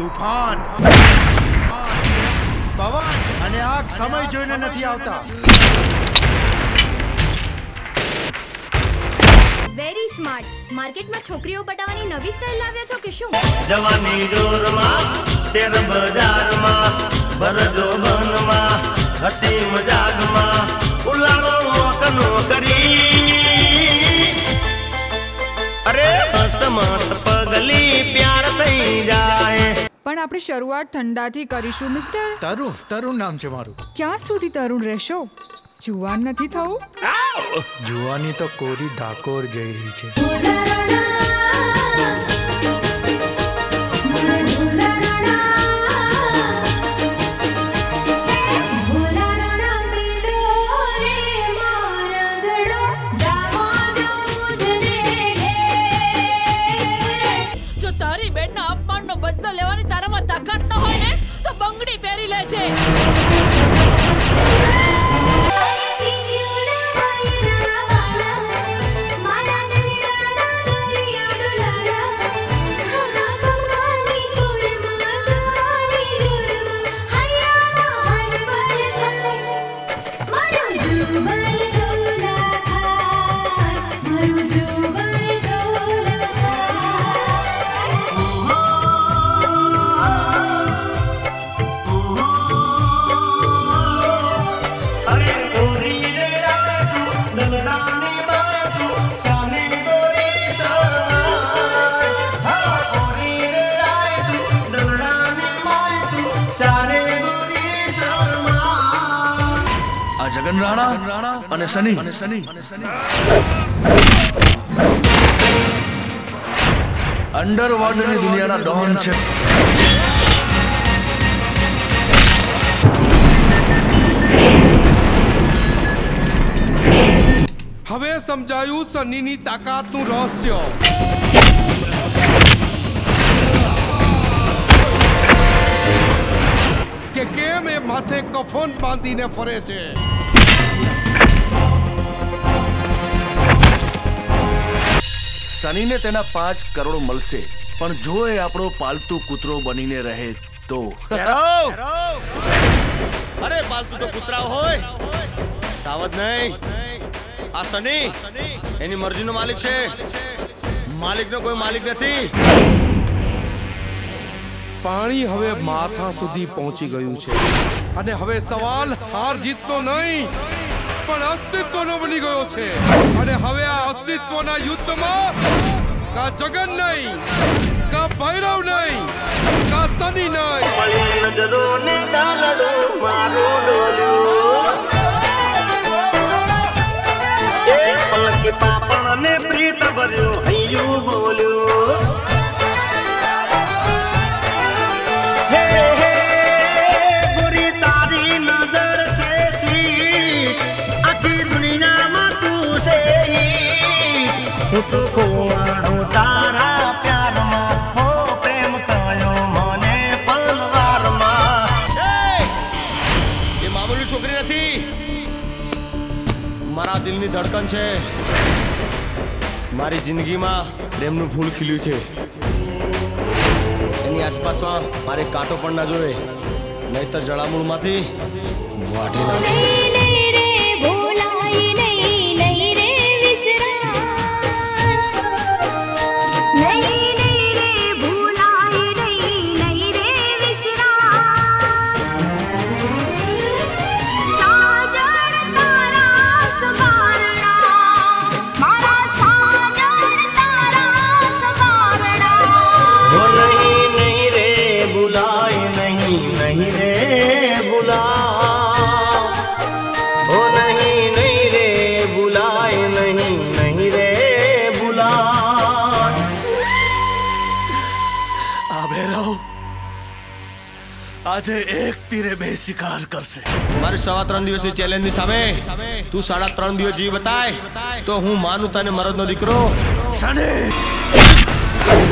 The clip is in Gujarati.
તૂફાન, પવન અને આગ સમય જોઈને નથી આવતા. Very smart. માર્કેટમાં છોકરીઓ પટાવવાની નવી સ્ટાઇલ લાવ્યા છો કે શું? જવાની જોરમાં, શેર બજારમાં, બરજો બનમાં, હસી મજાકમાં, ઉલાળો કનો કરી. અરે હસમત પગલી પ્યાર થઈ જાય. પણ આપણે શરૂઆત ઠંડાથી કરીશું મિસ્ટર. તરુણ નામ છે મારું. ક્યાં સુધી તરુણ રહેશો? જુવાન નથી થવું? જુવાની તો કોરી ધાકોર જઈ રહી છે. જો તારી બેનના અપમાનનો બદલો લેવાની તારામાં તાકાત ન હોય ને તો બંગડી પહેરી લે છે. જગન રાણા અને સની અંડરવર્લ્ડની દુનિયાના ડોન છે. હવે સમજાયું સનીની તાકાતનું રહસ્ય. કે કેમ એ માથે કફન બાંધીને ફરે છે. સનીને તેના 5 કરોડ મળશે, પણ જો એ આપણો પાલતુ કૂતરો બનીને રહે તો. અરે પાલતુ તો કૂતરા હોય, સાવધ નહીં. આ સની એની મરજીનો માલિક છે, માલિકનો કોઈ માલિક નથી. પાણી હવે માથા સુધી પહોંચી ગયું છે અને હવે સવાલ હાર જીતનો નહીં પણ અસ્તિત્વનો બની ગયો છે. અને હવે આ અસ્તિત્વના યુદ્ધમાં કા જગન નહીં, કા ભૈરવ નહીં, કા સની નહીં. નજરોને ડાલડો મારો ડોલ્યો, એક પલકે પાપણને પ્રીત ભર્યો હૈયું બોલ્યો. તો ખોવાણો તારા પ્યારમાં, હો પ્રેમ થયો મને પલવારમાં. એ મામૂલી છોકરી નથી, મારા દિલની ધડકન છે. મારી જિંદગીમાં પ્રેમનું ફૂલ ખીલ્યું છે. એની આસપાસમાં મારે કાંટો પણ ના જોવે, નહીતર જળામૂળમાંથી વાટી નાખે. આજે એક તીરે બે શિકાર કરશે. મારી 3.5 દિવસની ચેલેન્જની સામે તું 3.5 દિવસ જીવ બતાય તો હું માનું તને મરદનો દીકરો. સની